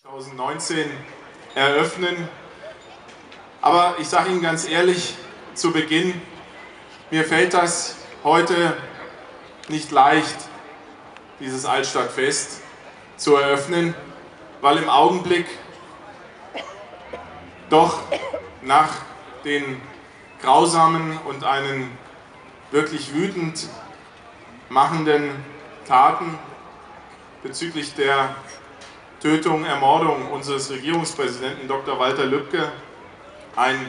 2019 eröffnen. Aber ich sage Ihnen ganz ehrlich zu Beginn, mir fällt das heute nicht leicht, dieses Altstadtfest zu eröffnen, weil im Augenblick doch nach den grausamen und einen wirklich wütend machenden Taten bezüglich der Tötung, Ermordung unseres Regierungspräsidenten Dr. Walter Lübcke eine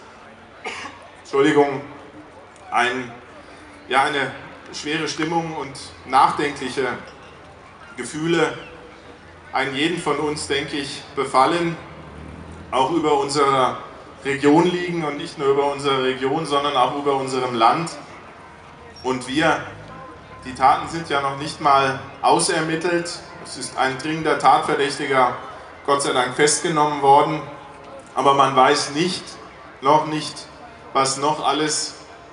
schwere Stimmung und nachdenkliche Gefühle einen jeden von uns, denke ich, befallen, auch über unsere Region liegen und nicht nur über unsere Region, sondern auch über unserem Land. Und die Taten sind ja noch nicht mal ausermittelt. Es ist ein dringender Tatverdächtiger, Gott sei Dank, festgenommen worden. Aber man weiß noch nicht, was noch alles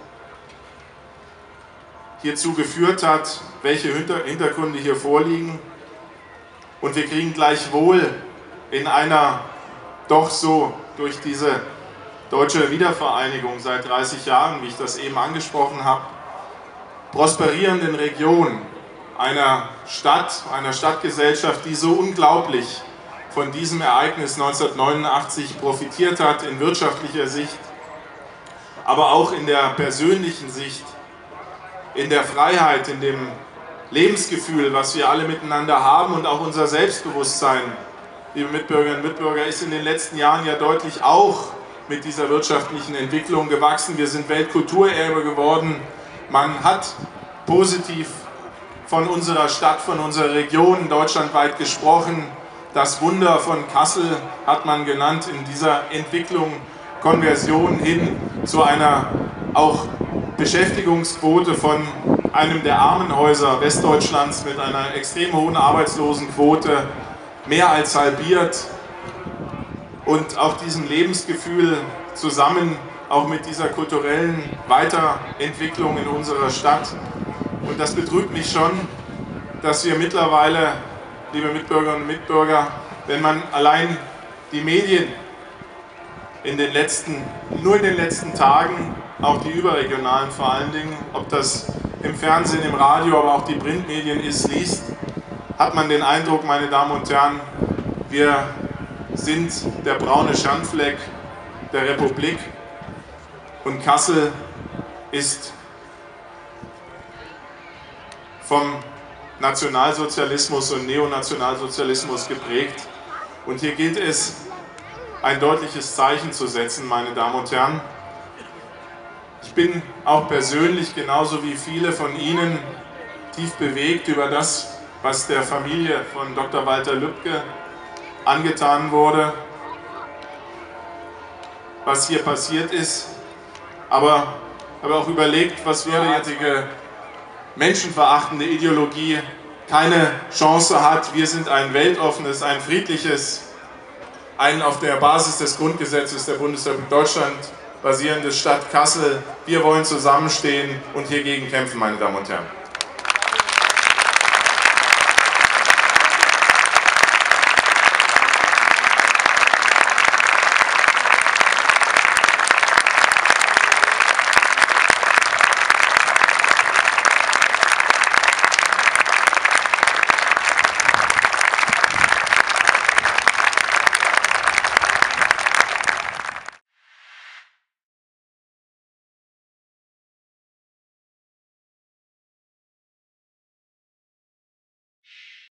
hierzu geführt hat, welche Hintergründe hier vorliegen. Und wir kriegen gleichwohl in einer doch so durch diese deutsche Wiedervereinigung seit 30 Jahren, wie ich das eben angesprochen habe, prosperierenden Region, einer Stadtgesellschaft, die so unglaublich von diesem Ereignis 1989 profitiert hat, in wirtschaftlicher Sicht, aber auch in der persönlichen Sicht, in der Freiheit, in dem Lebensgefühl, was wir alle miteinander haben, und auch unser Selbstbewusstsein, liebe Mitbürgerinnen und Mitbürger, ist in den letzten Jahren ja deutlich auch mit dieser wirtschaftlichen Entwicklung gewachsen. Wir sind Weltkulturerbe geworden. Man hat positiv von unserer Stadt, von unserer Region deutschlandweit gesprochen. Das Wunder von Kassel hat man genannt in dieser Entwicklung, Konversion hin zu einer auch Beschäftigungsquote von einem der Armenhäuser Westdeutschlands mit einer extrem hohen Arbeitslosenquote, mehr als halbiert. Und auch diesem Lebensgefühl zusammen, auch mit dieser kulturellen Weiterentwicklung in unserer Stadt. Und das betrübt mich schon, dass wir mittlerweile, liebe Mitbürgerinnen und Mitbürger, wenn man allein die Medien nur in den letzten Tagen, auch die überregionalen vor allen Dingen, ob das im Fernsehen, im Radio, aber auch die Printmedien liest, hat man den Eindruck, meine Damen und Herren, wir sind der braune Schandfleck der Republik und Kassel ist vom Nationalsozialismus und Neonationalsozialismus geprägt. Und hier gilt es, ein deutliches Zeichen zu setzen, meine Damen und Herren. Ich bin auch persönlich, genauso wie viele von Ihnen, tief bewegt über das, was der Familie von Dr. Walter Lübcke angetan wurde, was hier passiert ist. Aber habe auch überlegt, was wäre derartige menschenverachtende Ideologie keine Chance hat. Wir sind ein weltoffenes, ein friedliches, ein auf der Basis des Grundgesetzes der Bundesrepublik Deutschland basierendes Stadt Kassel. Wir wollen zusammenstehen und hiergegen kämpfen, meine Damen und Herren.